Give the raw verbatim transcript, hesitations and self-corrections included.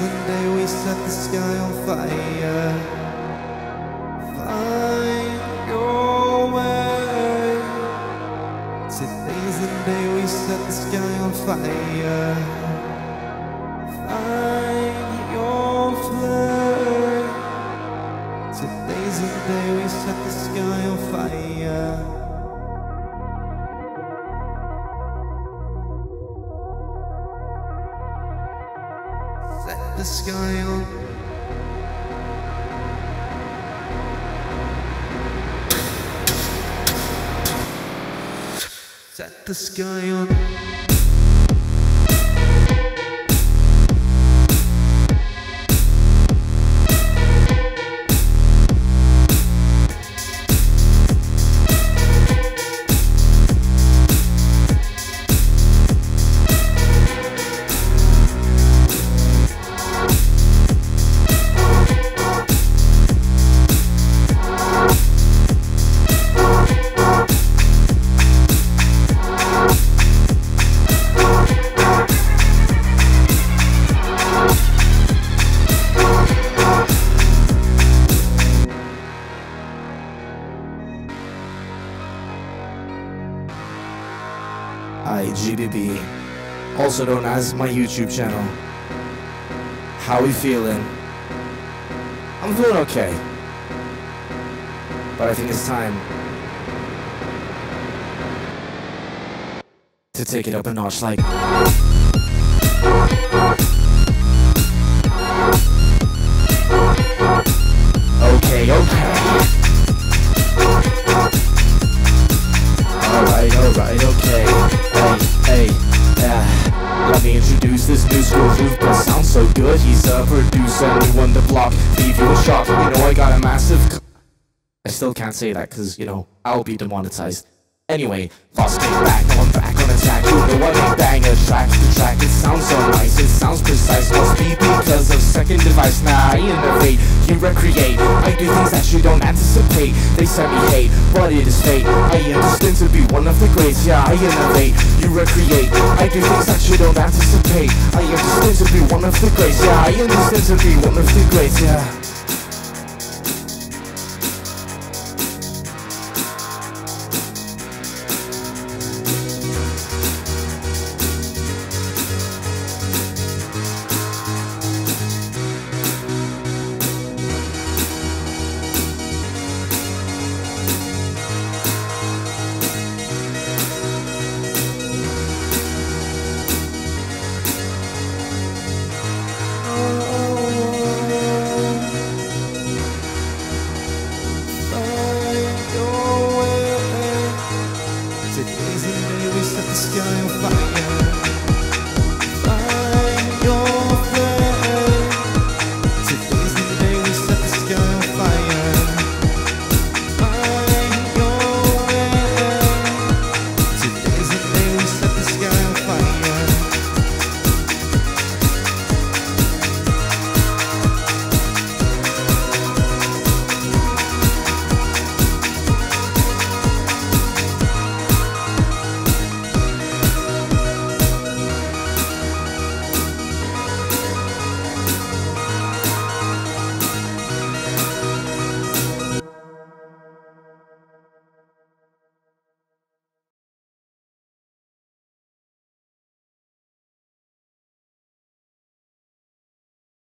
and day we set the sky on fire. Find your way. Today's the day we set the sky on fire. Find your flame. Today's the day we set the sky on fire. Set the sky on. Set the sky on. Hi, G B B, also known as my YouTube channel. How we feeling? I'm feeling okay, but I think it's time to take it up a notch, like. Okay, okay. Alright, alright, okay. Hey, yeah. Let me introduce this new school group that sounds so good. He's a producer, new on the block, leave you in shock. You know I got a massive c I still can't say that cause, you know, I'll be demonetized. Anyway, Voxel came back, now I'm back on attack. You know I make banger track to track. It sounds so nice, it sounds precise. Must be because of second device. Nah, I innovate, you recreate. I do things that you don't anticipate. They send me hate, but it is fate. I am destined to be one of the greats. Yeah, I innovate, you recreate. I do things that you don't anticipate. I am destined to be one of the greats. Yeah, I am destined to be one of the greats. Yeah.